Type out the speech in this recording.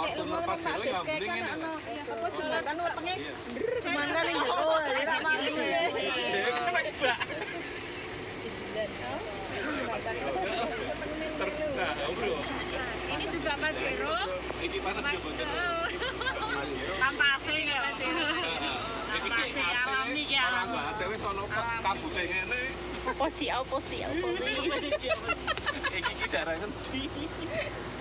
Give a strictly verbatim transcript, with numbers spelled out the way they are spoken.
nomor Pak Jero ya mending ngene. Apa jembatan wetenge Kemana nih? Oh, dari sama ini. Terbuka, bro. ini juga Pak Jero. Iki panas ya, Bang. Kampase ya Pak Jero. Kampase alami ki alam. Kampase wis ono kabute ngene. Opo sih, opo sih, opo sih. Iki ki darah ngendi.